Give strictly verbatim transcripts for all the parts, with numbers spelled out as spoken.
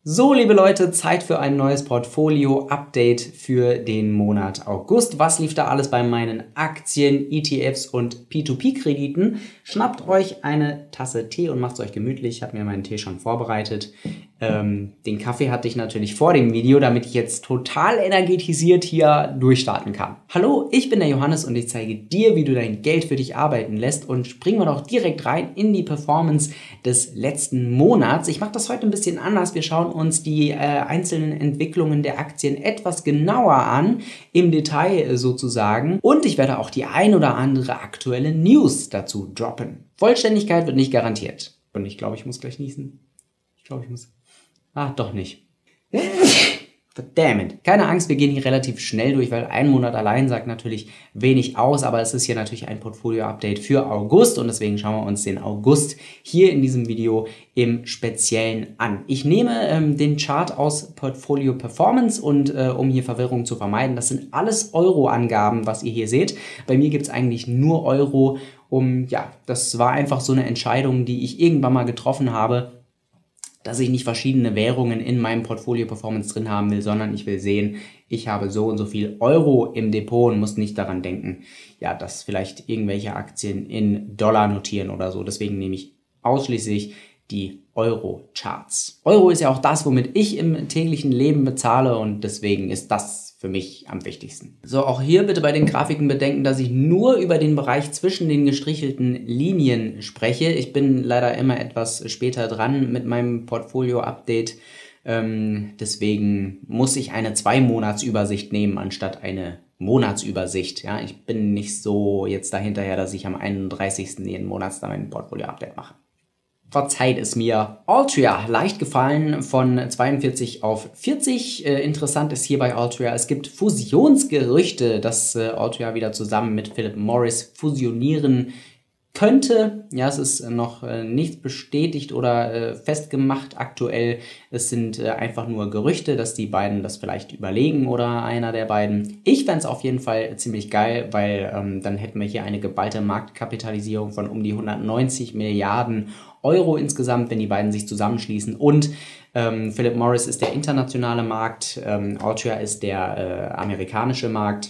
So, liebe Leute, Zeit für ein neues Portfolio-Update für den Monat August. Was lief da alles bei meinen Aktien, E T Fs und P zwei P-Krediten? Schnappt euch eine Tasse Tee und macht es euch gemütlich. Ich habe mir meinen Tee schon vorbereitet. Ähm, den Kaffee hatte ich natürlich vor dem Video, damit ich jetzt total energetisiert hier durchstarten kann. Hallo, ich bin der Johannes und ich zeige dir, wie du dein Geld für dich arbeiten lässt, und springen wir doch direkt rein in die Performance des letzten Monats. Ich mache das heute ein bisschen anders. Wir schauen uns die äh, einzelnen Entwicklungen der Aktien etwas genauer an, im Detail sozusagen, und ich werde auch die ein oder andere aktuelle News dazu droppen. Vollständigkeit wird nicht garantiert. Und ich glaube, ich muss gleich niesen. Ich glaube, ich muss... Ah, doch nicht. Verdammt. Keine Angst, wir gehen hier relativ schnell durch, weil ein Monat allein sagt natürlich wenig aus, aber es ist hier natürlich ein Portfolio-Update für August und deswegen schauen wir uns den August hier in diesem Video im Speziellen an. Ich nehme ähm, den Chart aus Portfolio Performance und äh, um hier Verwirrung zu vermeiden, das sind alles Euro-Angaben, was ihr hier seht. Bei mir gibt es eigentlich nur Euro, um, ja, das war einfach so eine Entscheidung, die ich irgendwann mal getroffen habe, dass ich nicht verschiedene Währungen in meinem Portfolio Performance drin haben will, sondern ich will sehen, ich habe so und so viel Euro im Depot und muss nicht daran denken, ja, dass vielleicht irgendwelche Aktien in Dollar notieren oder so. Deswegen nehme ich ausschließlich die Euro-Charts. Euro ist ja auch das, womit ich im täglichen Leben bezahle, und deswegen ist das für mich am wichtigsten. So, auch hier bitte bei den Grafiken bedenken, dass ich nur über den Bereich zwischen den gestrichelten Linien spreche. Ich bin leider immer etwas später dran mit meinem Portfolio-Update. Ähm, deswegen muss ich eine Zwei-Monats-Übersicht nehmen, anstatt eine Monatsübersicht. Ja, ich bin nicht so jetzt dahinterher, dass ich am einunddreißigsten jeden Monats dann mein Portfolio-Update mache. Verzeiht es mir. Altria, leicht gefallen von zweiundvierzig auf vierzig. Äh, interessant ist hier bei Altria, es gibt Fusionsgerüchte, dass äh, Altria wieder zusammen mit Philip Morris fusionieren könnte. Ja, es ist noch äh, nicht bestätigt oder äh, festgemacht aktuell. Es sind äh, einfach nur Gerüchte, dass die beiden das vielleicht überlegen oder einer der beiden. Ich fände es auf jeden Fall ziemlich geil, weil ähm, dann hätten wir hier eine geballte Marktkapitalisierung von um die hundertneunzig Milliarden Euro insgesamt, wenn die beiden sich zusammenschließen. Und ähm, Philip Morris ist der internationale Markt, ähm, Altria ist der äh, amerikanische Markt.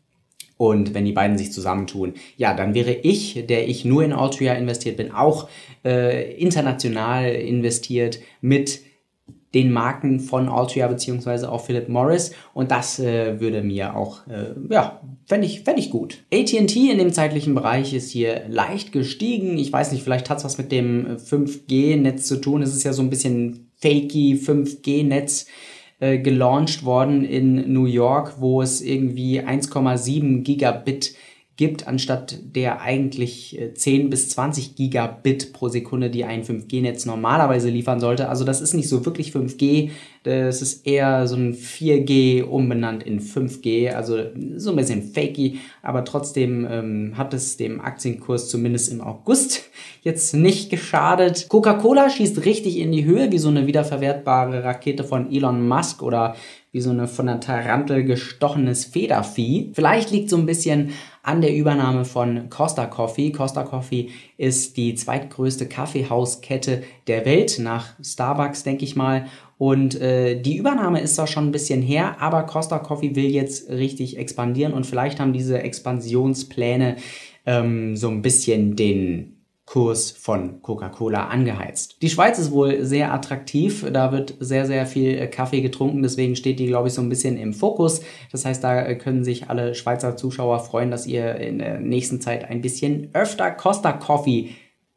Und wenn die beiden sich zusammentun, ja, dann wäre ich, der ich nur in Altria investiert bin, auch äh, international investiert mit den Marken von Altria beziehungsweise auch Philip Morris, und das äh, würde mir auch, äh, ja, fände ich, fänd ich gut. A T and T in dem zeitlichen Bereich ist hier leicht gestiegen. Ich weiß nicht, vielleicht hat es was mit dem fünf G Netz zu tun. Es ist ja so ein bisschen fakey fünf G Netz äh, gelauncht worden in New York, wo es irgendwie eins Komma sieben Gigabit gibt, anstatt der eigentlich zehn bis zwanzig Gigabit pro Sekunde, die ein fünf G Netz normalerweise liefern sollte. Also das ist nicht so wirklich fünf G, das ist eher so ein vier G umbenannt in fünf G, also so ein bisschen fakey, aber trotzdem ähm, hat es dem Aktienkurs zumindest im August jetzt nicht geschadet. Coca-Cola schießt richtig in die Höhe, wie so eine wiederverwertbare Rakete von Elon Musk oder wie so eine von einer Tarantel gestochenes Federvieh. Vielleicht liegt so ein bisschen an der Übernahme von Costa Coffee. Costa Coffee ist die zweitgrößte Kaffeehauskette der Welt, nach Starbucks, denke ich mal. Und äh, die Übernahme ist zwar schon ein bisschen her, aber Costa Coffee will jetzt richtig expandieren, und vielleicht haben diese Expansionspläne ähm, so ein bisschen den Kurs von Coca-Cola angeheizt. Die Schweiz ist wohl sehr attraktiv, da wird sehr, sehr viel Kaffee getrunken, deswegen steht die, glaube ich, so ein bisschen im Fokus. Das heißt, da können sich alle Schweizer Zuschauer freuen, dass ihr in der nächsten Zeit ein bisschen öfter Costa Coffee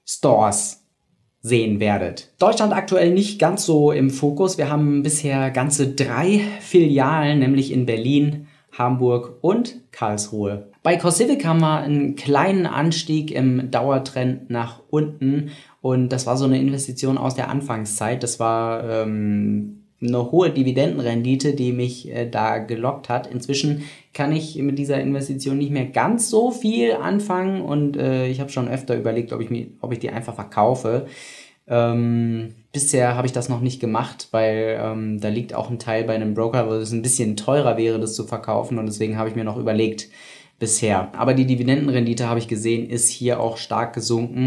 Stores sehen werdet. Deutschland aktuell nicht ganz so im Fokus. Wir haben bisher ganze drei Filialen, nämlich in Berlin, Hamburg und Karlsruhe. Bei CoreCivic haben wir einen kleinen Anstieg im Dauertrend nach unten, und das war so eine Investition aus der Anfangszeit. Das war ähm, eine hohe Dividendenrendite, die mich äh, da gelockt hat. Inzwischen kann ich mit dieser Investition nicht mehr ganz so viel anfangen, und äh, ich habe schon öfter überlegt, ob ich, mich, ob ich die einfach verkaufe. Ähm, bisher habe ich das noch nicht gemacht, weil ähm, da liegt auch ein Teil bei einem Broker, wo es ein bisschen teurer wäre, das zu verkaufen, und deswegen habe ich mir noch überlegt bisher. Aber die Dividendenrendite, habe ich gesehen, ist hier auch stark gesunken.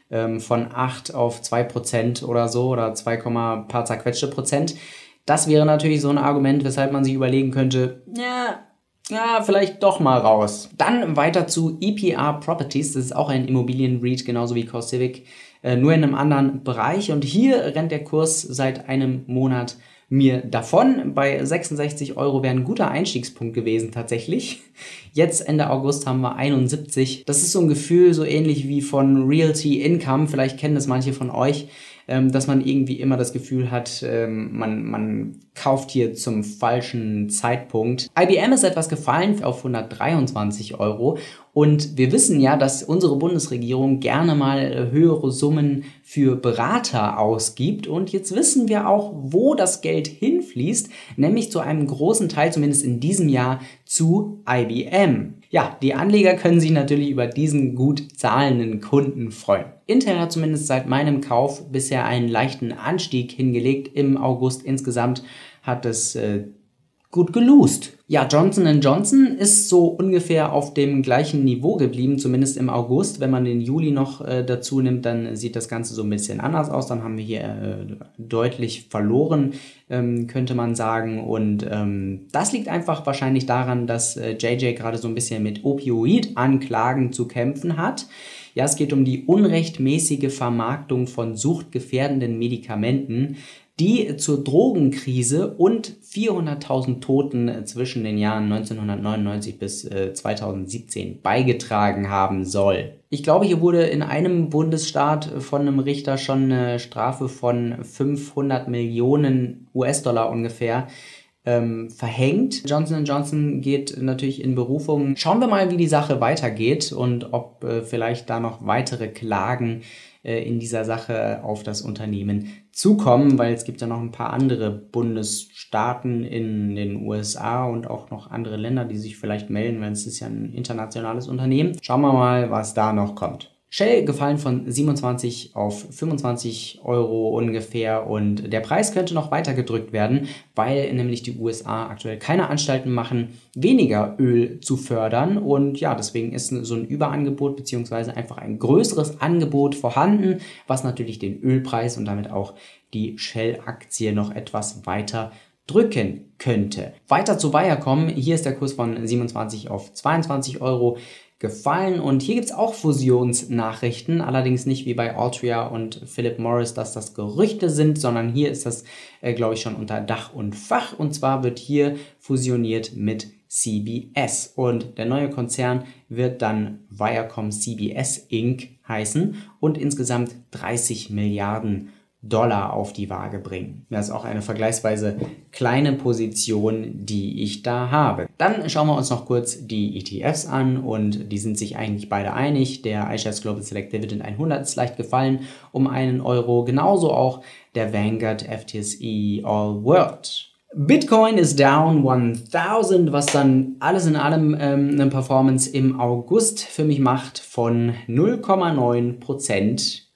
ähm, von acht auf zwei Prozent oder so oder zwei, paar zerquetschte Prozent. Das wäre natürlich so ein Argument, weshalb man sich überlegen könnte, ja, ja, vielleicht doch mal raus. Dann weiter zu E P R Properties, das ist auch ein Immobilien-REIT, genauso wie CoreCivic, äh, nur in einem anderen Bereich. Und hier rennt der Kurs seit einem Monat mir davon. Bei sechsundsechzig Euro wäre ein guter Einstiegspunkt gewesen tatsächlich. Jetzt Ende August haben wir einundsiebzig. Das ist so ein Gefühl, so ähnlich wie von Realty Income. Vielleicht kennen das manche von euch, ähm, dass man irgendwie immer das Gefühl hat, ähm, man, man kauft hier zum falschen Zeitpunkt. I B M ist etwas gefallen auf hundertdreiundzwanzig Euro. Und wir wissen ja, dass unsere Bundesregierung gerne mal höhere Summen für Berater ausgibt. Und jetzt wissen wir auch, wo das Geld hinfließt, nämlich zu einem großen Teil, zumindest in diesem Jahr, zu I B M. Ja, die Anleger können sich natürlich über diesen gut zahlenden Kunden freuen. Intel hat zumindest seit meinem Kauf bisher einen leichten Anstieg hingelegt. Im August insgesamt hat es äh, gut gelost. Ja, Johnson und Johnson ist so ungefähr auf dem gleichen Niveau geblieben, zumindest im August. Wenn man den Juli noch äh, dazu nimmt, dann sieht das Ganze so ein bisschen anders aus. Dann haben wir hier äh, deutlich verloren, ähm, könnte man sagen. Und ähm, das liegt einfach wahrscheinlich daran, dass äh, J J gerade so ein bisschen mit Opioid-Anklagen zu kämpfen hat. Ja, es geht um die unrechtmäßige Vermarktung von suchtgefährdenden Medikamenten, die zur Drogenkrise und vierhunderttausend Toten zwischen den Jahren neunzehnhundertneunundneunzig bis äh, zweitausendsiebzehn beigetragen haben soll. Ich glaube, hier wurde in einem Bundesstaat von einem Richter schon eine Strafe von fünfhundert Millionen U S-Dollar ungefähr ähm, verhängt. Johnson und Johnson geht natürlich in Berufung. Schauen wir mal, wie die Sache weitergeht und ob äh, vielleicht da noch weitere Klagen äh, in dieser Sache auf das Unternehmen zukommen, weil es gibt ja noch ein paar andere Bundesstaaten in den U S A und auch noch andere Länder, die sich vielleicht melden, weil es ist ja ein internationales Unternehmen. Schauen wir mal, was da noch kommt. Shell gefallen von siebenundzwanzig auf fünfundzwanzig Euro ungefähr und der Preis könnte noch weiter gedrückt werden, weil nämlich die U S A aktuell keine Anstalten machen, weniger Öl zu fördern und ja, deswegen ist so ein Überangebot bzw. einfach ein größeres Angebot vorhanden, was natürlich den Ölpreis und damit auch die Shell-Aktie noch etwas weiter drücken könnte. Weiter zu Viacom, hier ist der Kurs von siebenundzwanzig auf zweiundzwanzig Euro gefallen und hier gibt es auch Fusionsnachrichten, allerdings nicht wie bei Altria und Philip Morris, dass das Gerüchte sind, sondern hier ist das, äh, glaube ich, schon unter Dach und Fach und zwar wird hier fusioniert mit C B S und der neue Konzern wird dann Viacom C B S Incorporated heißen und insgesamt dreißig Milliarden Dollar auf die Waage bringen. Das ist auch eine vergleichsweise kleine Position, die ich da habe. Dann schauen wir uns noch kurz die E T Fs an und die sind sich eigentlich beide einig. Der iShares Global Select Dividend hundert ist leicht gefallen um einen Euro, genauso auch der Vanguard F T S E All World. Bitcoin ist down tausend, was dann alles in allem ähm, eine Performance im August für mich macht von null Komma neun Prozent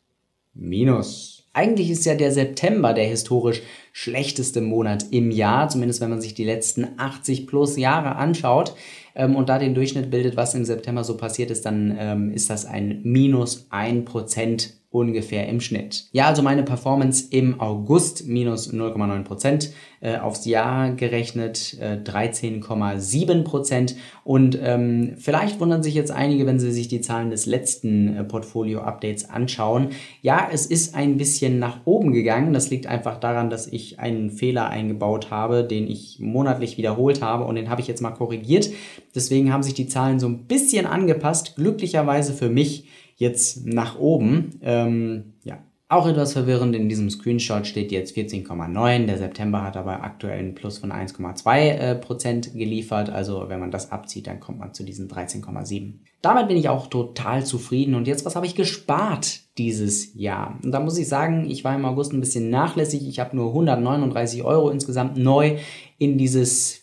minus. Eigentlich ist ja der September der historisch schlechteste Monat im Jahr, zumindest wenn man sich die letzten achtzig plus Jahre anschaut ähm, und da den Durchschnitt bildet, was im September so passiert ist, dann ähm, ist das ein minus ein Prozent ungefähr im Schnitt. Ja, also meine Performance im August minus null Komma neun Prozent, äh, aufs Jahr gerechnet äh, dreizehn Komma sieben Prozent und ähm, vielleicht wundern sich jetzt einige, wenn sie sich die Zahlen des letzten äh, Portfolio-Updates anschauen. Ja, es ist ein bisschen nach oben gegangen, das liegt einfach daran, dass ich einen Fehler eingebaut habe, den ich monatlich wiederholt habe und den habe ich jetzt mal korrigiert. Deswegen haben sich die Zahlen so ein bisschen angepasst, glücklicherweise für mich jetzt nach oben. Ähm, ja, auch etwas verwirrend, in diesem Screenshot steht jetzt vierzehn Komma neun, der September hat aber aktuell einen Plus von eins Komma zwei Prozent geliefert, also wenn man das abzieht, dann kommt man zu diesen dreizehn Komma sieben. Damit bin ich auch total zufrieden und jetzt, was habe ich gespart dieses Jahr? Und da muss ich sagen, ich war im August ein bisschen nachlässig, ich habe nur hundertneununddreißig Euro insgesamt neu in dieses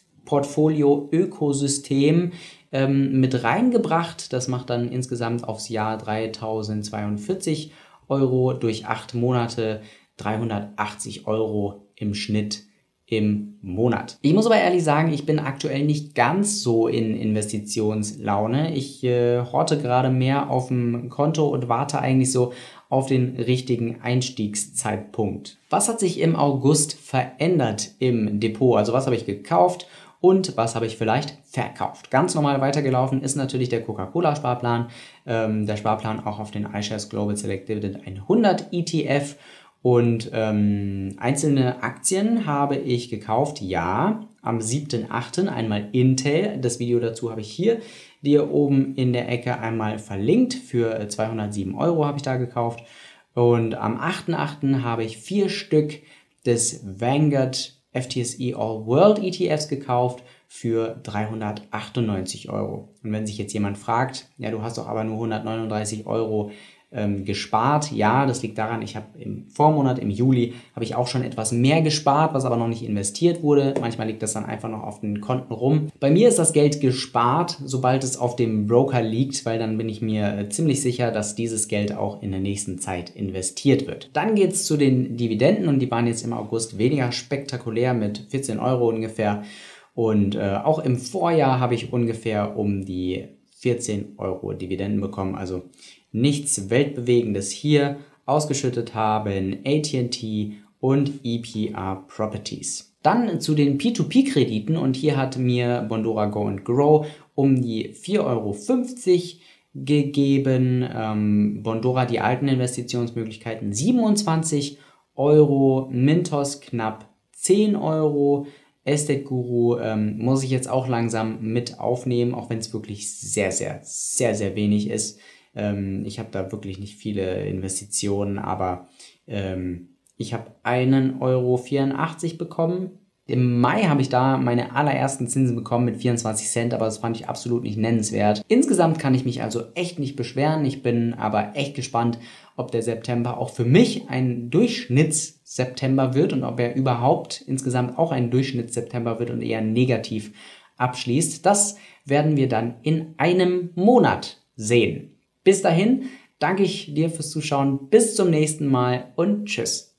Portfolio-Ökosystem ähm, mit reingebracht. Das macht dann insgesamt aufs Jahr dreitausendzweiundvierzig Euro, durch acht Monate dreihundertachtzig Euro im Schnitt im Monat. Ich muss aber ehrlich sagen, ich bin aktuell nicht ganz so in Investitionslaune. Ich äh, horte gerade mehr auf dem Konto und warte eigentlich so auf den richtigen Einstiegszeitpunkt. Was hat sich im August verändert im Depot? Also was habe ich gekauft und was habe ich vielleicht verkauft? Ganz normal weitergelaufen ist natürlich der Coca-Cola-Sparplan, ähm, der Sparplan auch auf den iShares Global Select Dividend hundert E T F. Und ähm, einzelne Aktien habe ich gekauft, ja, am siebten achten einmal Intel. Das Video dazu habe ich hier dir oben in der Ecke einmal verlinkt. Für zweihundertsieben Euro habe ich da gekauft. Und am achten achten habe ich vier Stück des Vanguard F T S E All World E T Fs gekauft für dreihundertachtundneunzig Euro. Und wenn sich jetzt jemand fragt, ja, du hast doch aber nur hundertneununddreißig Euro ähm, gespart. Ja, das liegt daran, ich habe im Vormonat, im Juli, habe ich auch schon etwas mehr gespart, was aber noch nicht investiert wurde. Manchmal liegt das dann einfach noch auf den Konten rum. Bei mir ist das Geld gespart, sobald es auf dem Broker liegt, weil dann bin ich mir äh, ziemlich sicher, dass dieses Geld auch in der nächsten Zeit investiert wird. Dann geht es zu den Dividenden und die waren jetzt im August weniger spektakulär mit vierzehn Euro ungefähr. Und äh, auch im Vorjahr habe ich ungefähr um die vierzehn Euro Dividenden bekommen, also nichts Weltbewegendes hier. Ausgeschüttet haben A T and T und E P R Properties. Dann zu den P zwei P Krediten und hier hat mir Bondora Go and Grow um die vier Euro fünfzig gegeben. Ähm, Bondora die alten Investitionsmöglichkeiten siebenundzwanzig Euro, Mintos knapp zehn Euro. Estate Guru ähm, muss ich jetzt auch langsam mit aufnehmen, auch wenn es wirklich sehr, sehr, sehr, sehr wenig ist. Ähm, ich habe da wirklich nicht viele Investitionen, aber ähm, ich habe einen Euro vierundachtzig bekommen. Im Mai habe ich da meine allerersten Zinsen bekommen mit vierundzwanzig Cent, aber das fand ich absolut nicht nennenswert. Insgesamt kann ich mich also echt nicht beschweren. Ich bin aber echt gespannt, ob der September auch für mich ein Durchschnitts-September wird und ob er überhaupt insgesamt auch ein Durchschnitts-September wird und eher negativ abschließt. Das werden wir dann in einem Monat sehen. Bis dahin danke ich dir fürs Zuschauen. Bis zum nächsten Mal und tschüss.